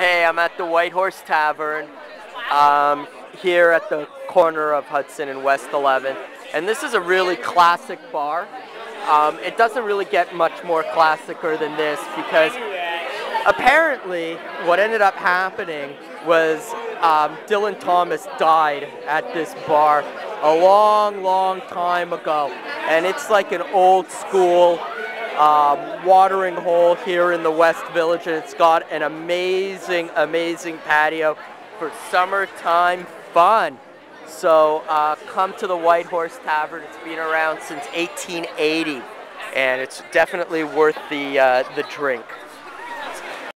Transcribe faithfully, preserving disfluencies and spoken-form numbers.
Hey, I'm at the White Horse Tavern um, here at the corner of Hudson and West eleventh. And this is a really classic bar. Um, it doesn't really get much more classicer than this because apparently what ended up happening was um, Dylan Thomas died at this bar a long, long time ago. And it's like an old school Um, watering hole here in the West Village, and it's got an amazing, amazing patio for summertime fun. So uh, come to the White Horse Tavern. It's been around since eighteen eighty, and it's definitely worth the uh, the drink.